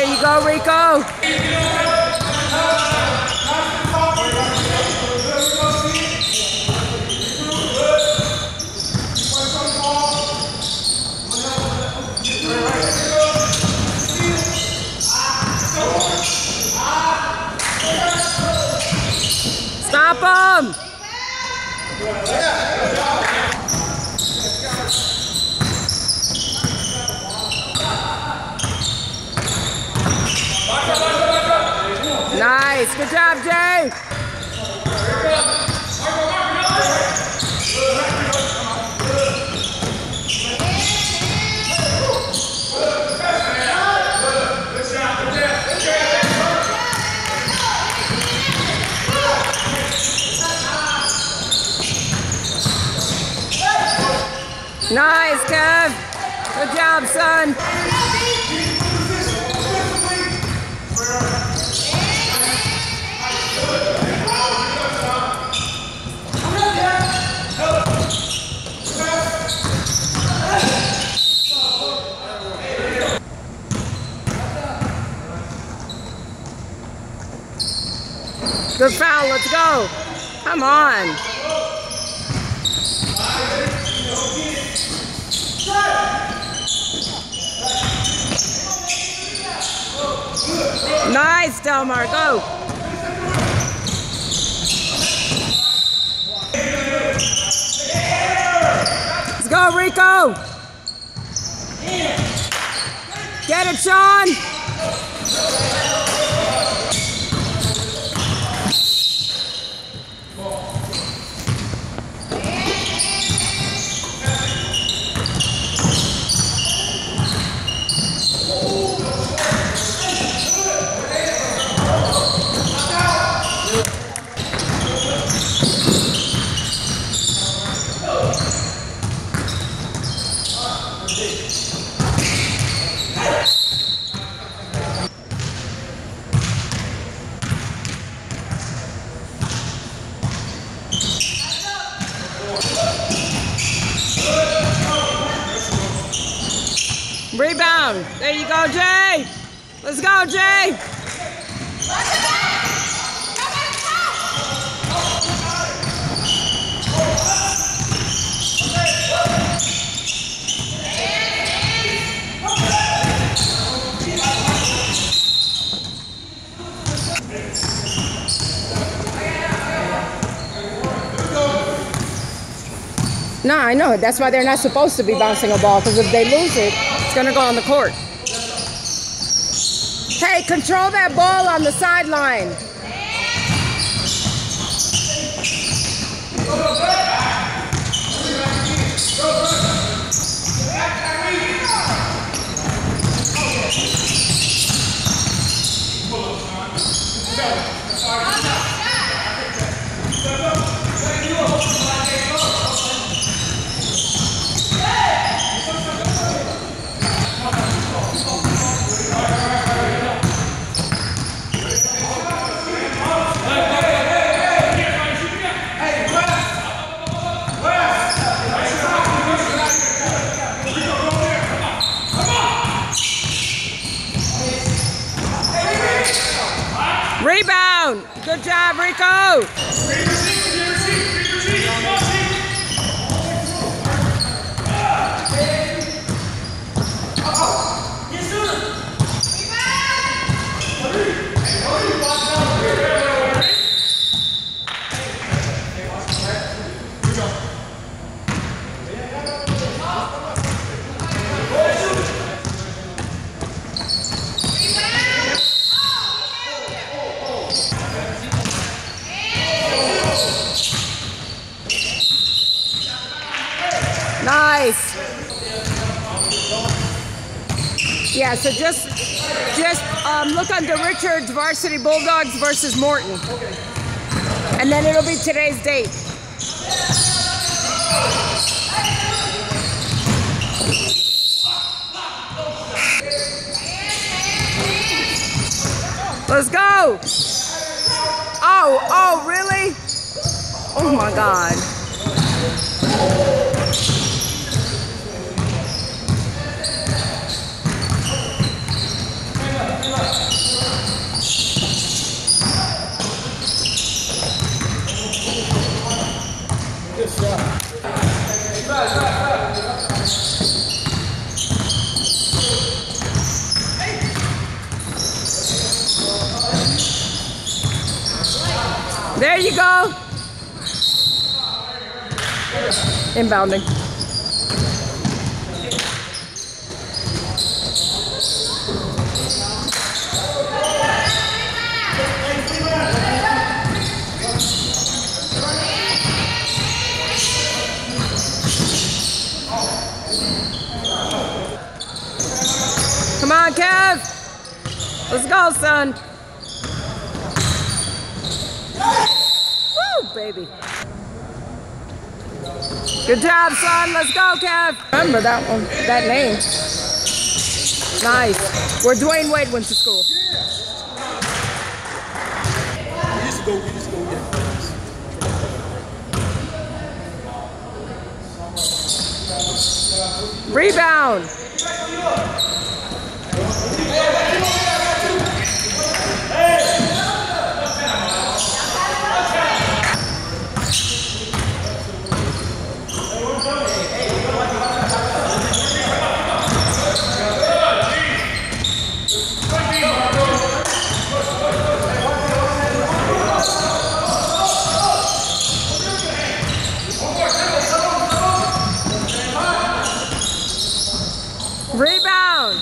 you go, Rico. Stop him! Nice, good job, Jay. Nice, Kev. Good job, son. Good foul, let's go. Come on. Nice, Delmar, go. Let's go, Rico. Get it, Sean. Rebound. There you go, Jay. Let's go, Jay. No, I know. That's why they're not supposed to be bouncing a ball, because if they lose it, it's going to go on the court. Hey, control that ball on the sideline. Rebound! Good job, Rico! Nice. Yeah, so just look under Richards Varsity Bulldogs versus Morton. And then it'll be today's date. Let's go. Oh, really? Oh my God. Good shot. There you go. Inbounding. Come on, Kev. Let's go, son. Woo, baby. Good job, son. Let's go, Kev. Remember that one, that name. Nice. Where Dwayne Wade went to school. Rebound. Rebound.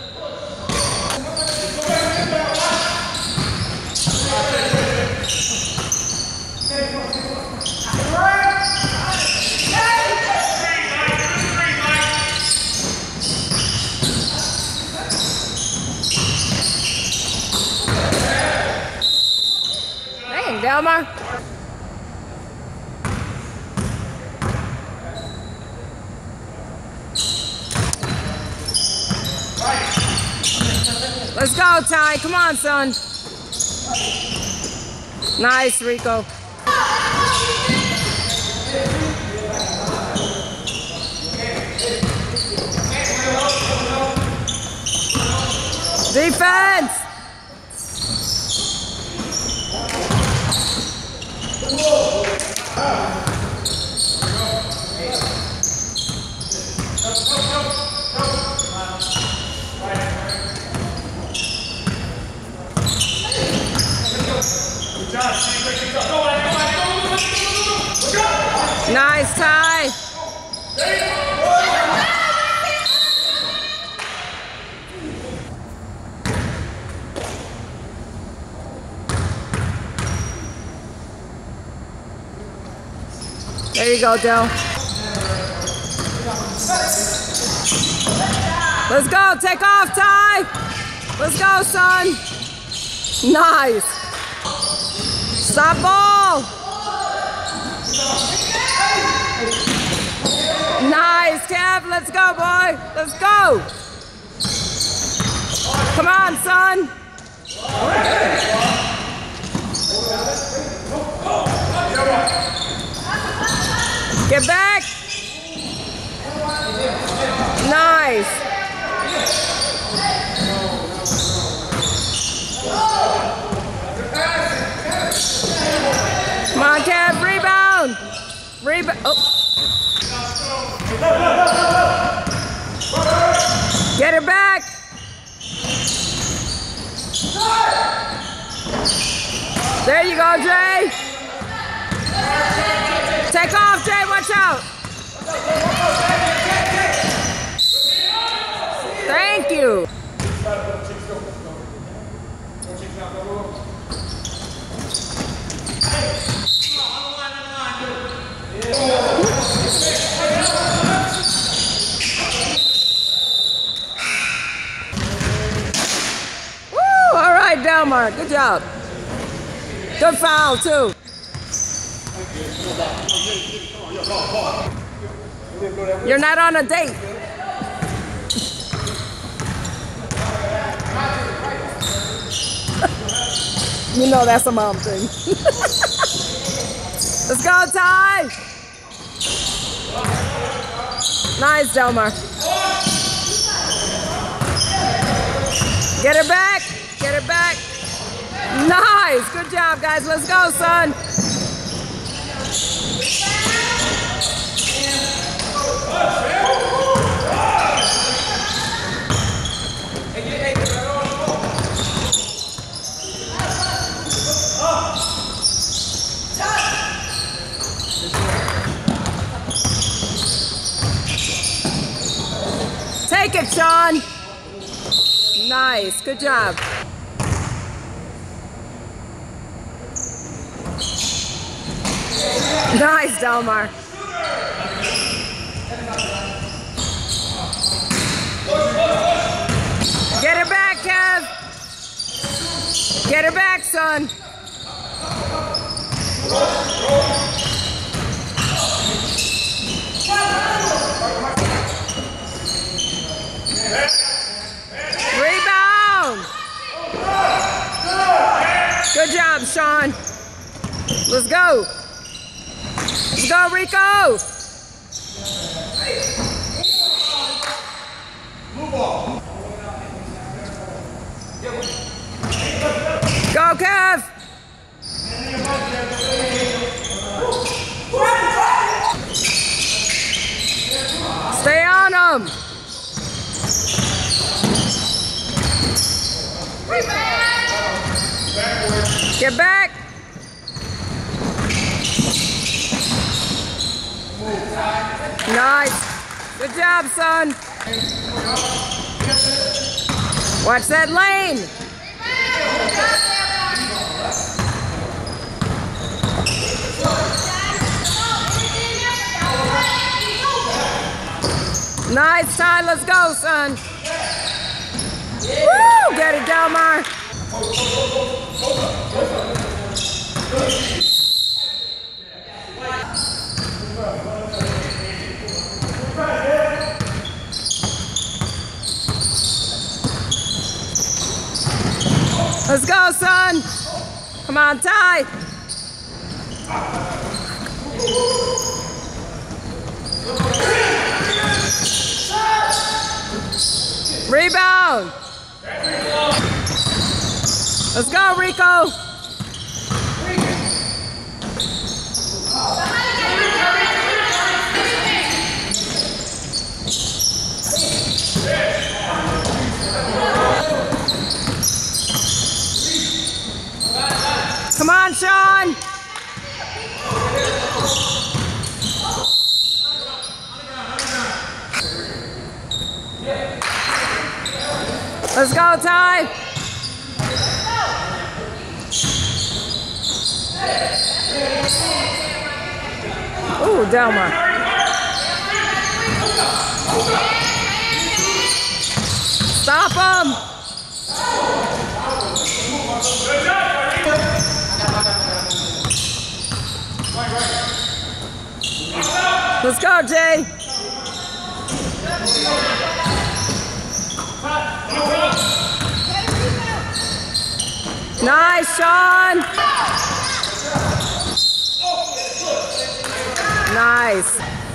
Dang, Delmar. Let's go, Ty. Come on, son. Nice, Rico. Defense. Nice, Ty. There you go, Del. Let's go. Take off, Ty. Let's go, son. Nice. Stop ball. Nice, Kev. Let's go, boy. Let's go. Come on, son. Get back. Nice. Come on, Kev. Rebound. Rebound. Oh. Get her back. There you go, Jay. Take off, Jay. Watch out. Thank you. Woo! All right, Delmar. Good job. Good foul, too. You're not on a date. You know that's a mom thing. Let's go, Ty. Nice, Delmar. Get her back. Get it back. Nice. Good job, guys. Let's go, son. Take it, Sean. Nice. Good job. Nice, Delmar. Get her back, Kev. Get her back, son. Rebound. Good job, Sean. Let's go. Let's go, Rico. Go, Kev. Stay on him. Get back. Nice. Good job, son. Watch that lane. Nice, Ty. Let's go, son. Woo! Get it, Delmar. Let's go, son. Come on, Ty. Rebound. Let's go, Rico. Come on, Sean. Let's go, Ty. Ooh, Delmar. Stop him. Let's go, Jay. Nice, Sean. Nice.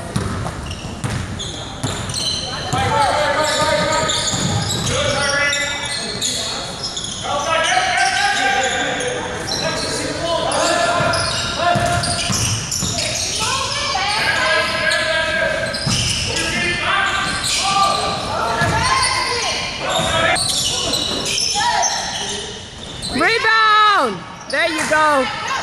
Rebound! There you go.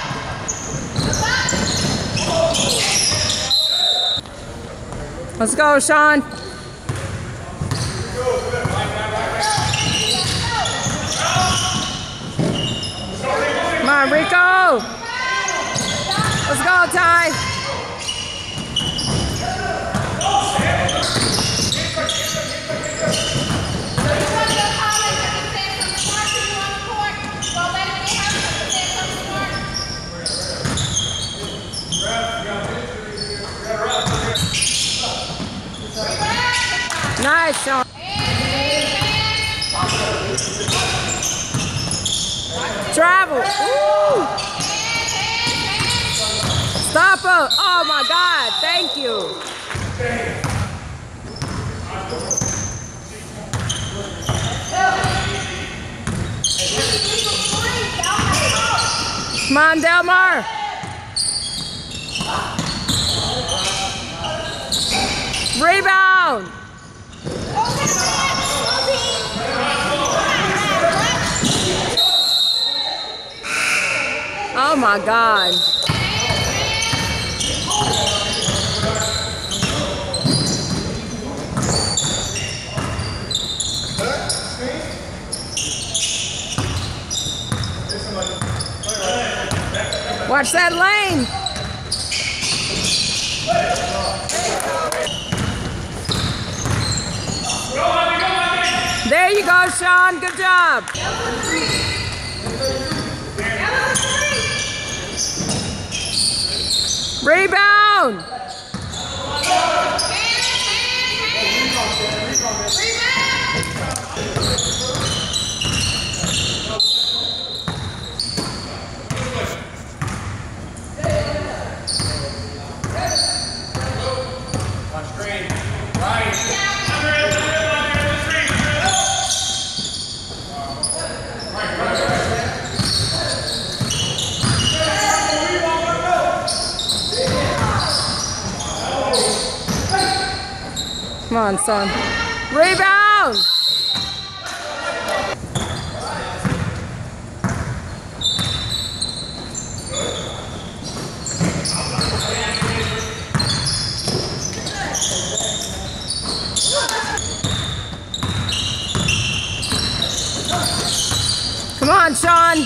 Let's go, Sean. Come on, Rico. Let's go, Ty. Nice, Sean. Travel. Ooh. Stop her. Oh my God. Thank you. Come on, Delmar. Rebound. Oh my God. Watch that lane. There you go, Sean. Good job. Rebound. Come on, son. Rebound! Come on, Sean.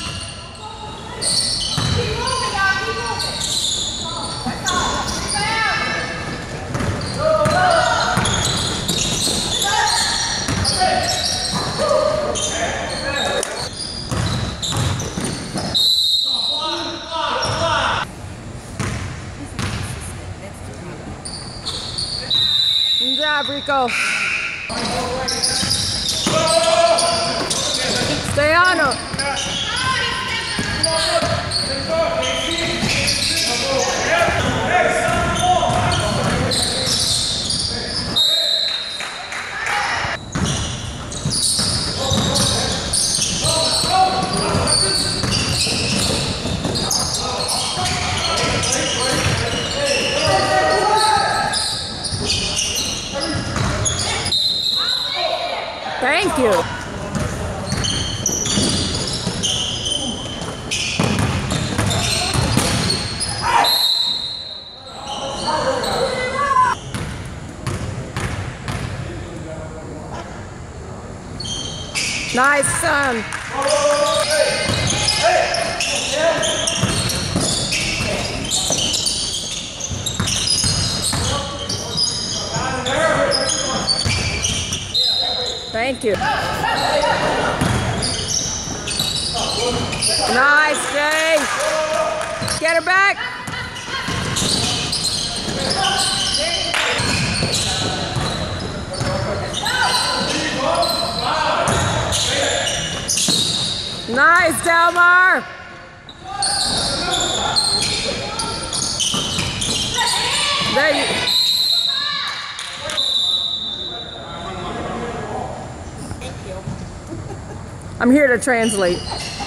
Good job, Rico. Stay on him. Thank you. Nice, son. Thank you. Nice, Jay. Get her back. Nice, Delmar. There you go. I'm here to translate.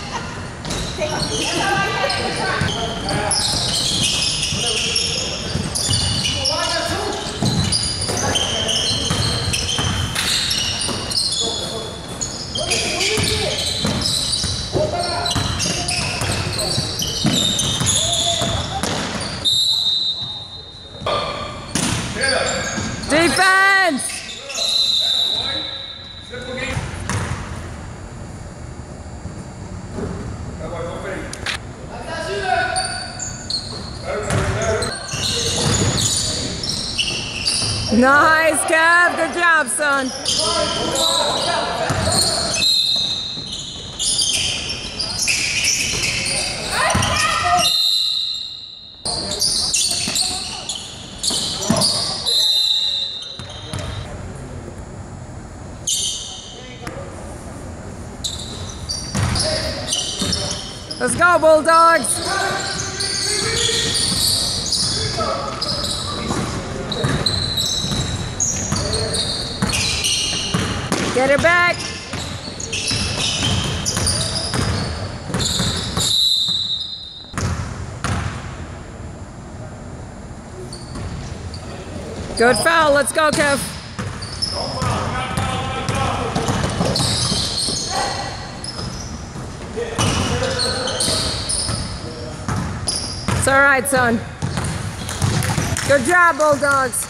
Defense! Nice, Kev. Good job, son. Let's go, Bulldogs. Get her back. Good foul. Let's go, Kev. It's all right, son. Good job, Bulldogs.